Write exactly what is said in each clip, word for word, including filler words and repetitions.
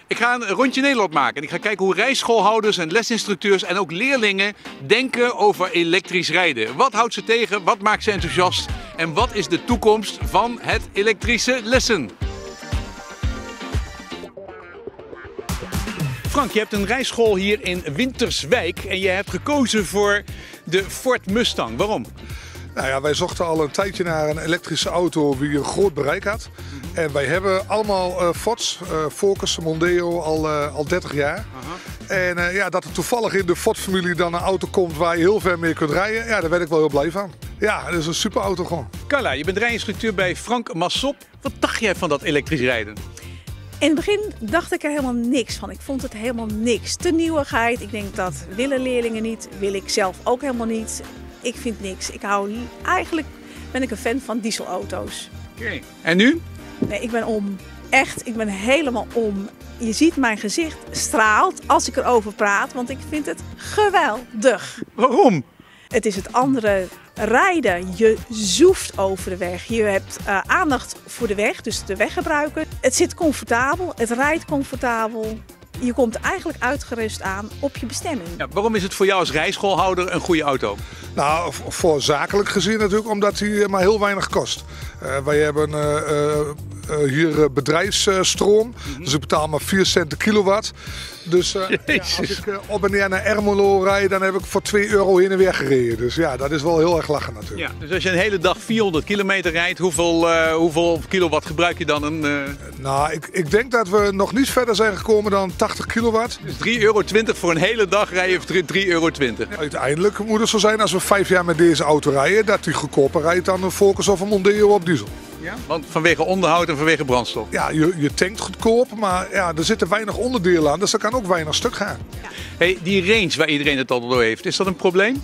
Ik ga een rondje Nederland maken en ik ga kijken hoe rijschoolhouders en lesinstructeurs en ook leerlingen denken over elektrisch rijden. Wat houdt ze tegen, wat maakt ze enthousiast en wat is de toekomst van het elektrische lessen? Frank, je hebt een rijschool hier in Winterswijk en je hebt gekozen voor de Ford Mustang. Waarom? Nou ja, wij zochten al een tijdje naar een elektrische auto die een groot bereik had. En wij hebben allemaal uh, Fords, uh, Focus, Mondeo al, uh, al dertig jaar. Uh-huh. En uh, ja, dat er toevallig in de Ford-familie dan een auto komt waar je heel ver mee kunt rijden, ja, daar ben ik wel heel blij van. Ja, dat is een super auto gewoon. Carla, je bent rijinstructeur bij Frank Massop. Wat dacht jij van dat elektrisch rijden? In het begin dacht ik er helemaal niks van. Ik vond het helemaal niks. Te nieuwigheid. Ik denk dat willen leerlingen niet, wil ik zelf ook helemaal niet. Ik vind niks. Ik hou eigenlijk ben ik een fan van dieselauto's. Oké. Okay. En nu? Nee, ik ben om. Echt, ik ben helemaal om. Je ziet mijn gezicht straalt als ik erover praat, want ik vind het geweldig. Waarom? Het is het andere rijden. Je zoeft over de weg. Je hebt uh, aandacht voor de weg, dus de weggebruiker. Het zit comfortabel, het rijdt comfortabel. Je komt eigenlijk uitgerust aan op je bestemming. Ja, waarom is het voor jou als rijschoolhouder een goede auto? Nou, voor zakelijk gezien natuurlijk, omdat hij maar heel weinig kost. Uh, wij hebben uh, uh, uh, hier bedrijfsstroom, mm-hmm. dus ik betaal maar vier cent per kilowatt. Dus uh, ja, als ik uh, op en neer naar Ermelo rijd, dan heb ik voor twee euro heen en weer gereden. Dus ja, dat is wel heel erg lachen natuurlijk. Ja, dus als je een hele dag vierhonderd kilometer rijdt, hoeveel, uh, hoeveel kilowatt gebruik je dan? Een, uh... Nou, ik, ik denk dat we nog niet verder zijn gekomen dan tachtig kilowatt. Dus drie euro twintig voor een hele dag rijden of drie euro twintig? Ja, uiteindelijk moet het zo zijn als we vijf jaar met deze auto rijden, dat die goedkoper rijdt dan een Focus of een Mondeo op diesel. Ja? Want vanwege onderhoud en vanwege brandstof? Ja, je, je tankt goedkoop, maar ja, er zitten weinig onderdelen aan, dus er kan ook weinig stuk gaan. Ja. Hey, die range waar iedereen het al door heeft, is dat een probleem?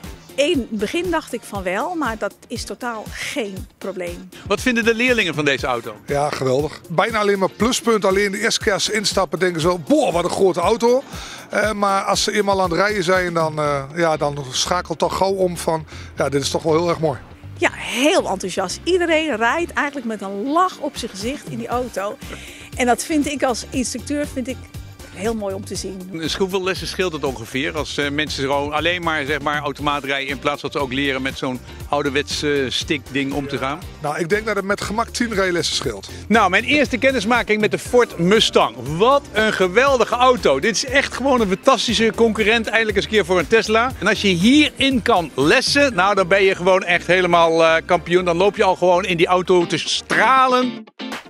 In het begin dacht ik van wel, maar dat is totaal geen probleem. Wat vinden de leerlingen van deze auto? Ja, geweldig. Bijna alleen maar pluspunt. Alleen de eerste keer als ze instappen denken ze wel, boah, wat een grote auto. Uh, maar als ze eenmaal aan het rijden zijn, dan, uh, ja, dan schakelt toch gauw om van, ja, dit is toch wel heel erg mooi. Ja, heel enthousiast. Iedereen rijdt eigenlijk met een lach op zijn gezicht in die auto. En dat vind ik als instructeur vind ik heel mooi om te zien. Dus hoeveel lessen scheelt het ongeveer als uh, mensen gewoon alleen maar, zeg maar automaat rijden in plaats dat ze ook leren met zo'n ouderwets uh, stickding om te gaan? Nou, ik denk dat het met gemak tien rijlessen scheelt. Nou, mijn eerste kennismaking met de Ford Mustang. Wat een geweldige auto. Dit is echt gewoon een fantastische concurrent eindelijk eens een keer voor een Tesla. En als je hierin kan lessen, nou dan ben je gewoon echt helemaal uh, kampioen. Dan loop je al gewoon in die auto te stralen.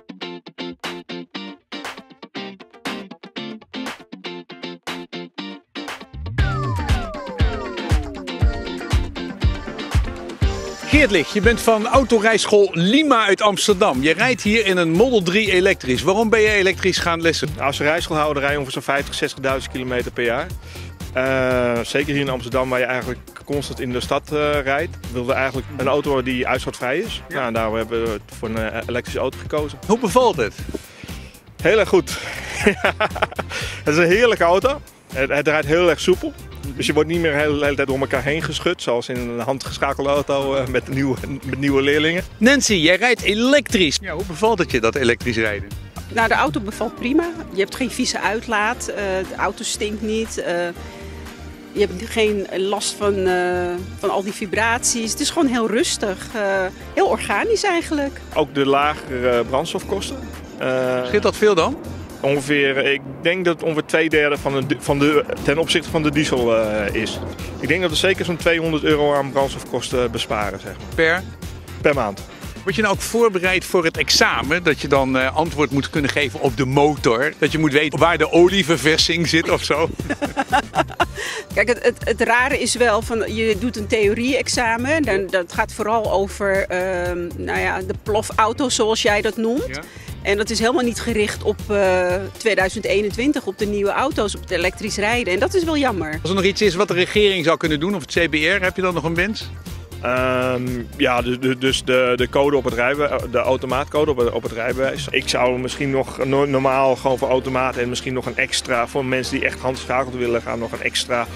Geert Lich, je bent van autorijschool Lima uit Amsterdam. Je rijdt hier in een Model drie elektrisch. Waarom ben je elektrisch gaan lessen? Als rijschoolhouder rij je ongeveer zo'n vijftig, zestigduizend kilometer per jaar. Uh, zeker hier in Amsterdam, waar je eigenlijk constant in de stad uh, rijdt, wilden we eigenlijk een auto die uitstootvrij is. Ja. Nou, en daarom hebben we voor een elektrische auto gekozen. Hoe bevalt het? Heel erg goed. Het is een heerlijke auto. Het, het rijdt heel erg soepel. Dus je wordt niet meer de hele, hele tijd door elkaar heen geschud, zoals in een handgeschakelde auto uh, met, nieuwe, met nieuwe leerlingen. Nancy, jij rijdt elektrisch. Ja, hoe bevalt het je, dat elektrisch rijden? Nou, de auto bevalt prima. Je hebt geen vieze uitlaat, uh, de auto stinkt niet. Uh, je hebt geen last van, uh, van al die vibraties. Het is gewoon heel rustig, uh, heel organisch eigenlijk. Ook de lagere brandstofkosten. Uh, Scheelt dat veel dan? Ongeveer, ik denk dat het ongeveer twee derde van de, van de, ten opzichte van de diesel uh, is. Ik denk dat we zeker zo'n tweehonderd euro aan brandstofkosten besparen. Zeg maar. Per? Per maand. Word je nou ook voorbereid voor het examen? Dat je dan uh, antwoord moet kunnen geven op de motor? Dat je moet weten waar de olieverversing zit of zo? Kijk, het, het, het rare is wel, van, je doet een theorie-examen. Dan, dat gaat vooral over uh, nou ja, de plofauto zoals jij dat noemt. Ja. En dat is helemaal niet gericht op uh, tweeduizend eenentwintig, op de nieuwe auto's, op het elektrisch rijden. En dat is wel jammer. Als er nog iets is wat de regering zou kunnen doen, of het C B R, heb je dan nog een wens? Um, ja, dus, dus de, de code op het rijbewijs, de automaatcode op het, op het rijbewijs. Ik zou misschien nog normaal gewoon voor automaat en misschien nog een extra, voor mensen die echt handgeschakeld willen gaan, nog een extra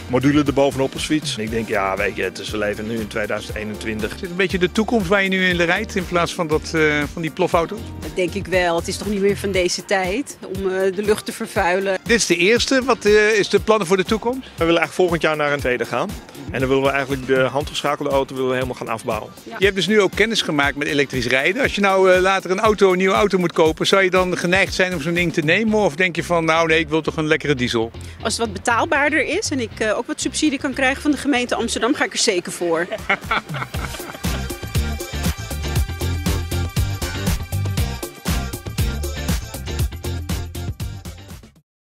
module erbovenop als fiets. En ik denk, ja, weet je, het is, we leven nu in tweeduizend eenentwintig. Is het een beetje de toekomst waar je nu in rijdt in plaats van, dat, uh, van die plofauto's? Dat denk ik wel. Het is toch niet meer van deze tijd om uh, de lucht te vervuilen. Dit is de eerste. Wat uh, is de plannen voor de toekomst? We willen eigenlijk volgend jaar naar een tweede gaan. En dan willen we eigenlijk de handgeschakelde auto willen we helemaal gaan afbouwen. Ja. Je hebt dus nu ook kennis gemaakt met elektrisch rijden. Als je nou uh, later een, auto, een nieuwe auto moet kopen, zou je dan geneigd zijn om zo'n ding te nemen? Of denk je van, nou nee, ik wil toch een lekkere diesel? Als het wat betaalbaarder is en ik uh, ook wat subsidie kan krijgen van de gemeente Amsterdam, ga ik er zeker voor.